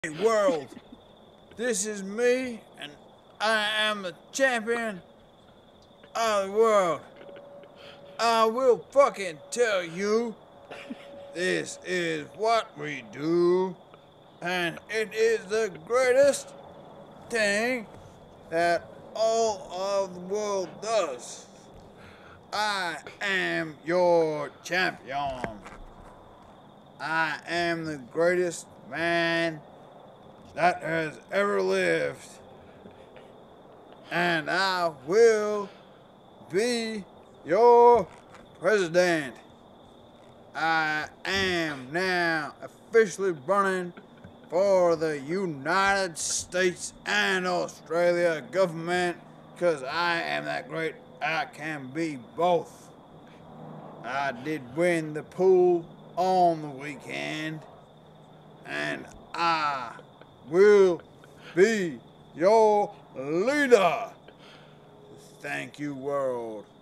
Hey world, this is me, and I am the champion of the world. I will fucking tell you, this is what we do, and it is the greatest thing that all of the world does. I am your champion. I am the greatest man that has ever lived. And I will be your president. I am now officially running for the United States and Australia government because I am that great. I can be both. I did win the pool on the weekend, and I will be your leader. Thank you, world.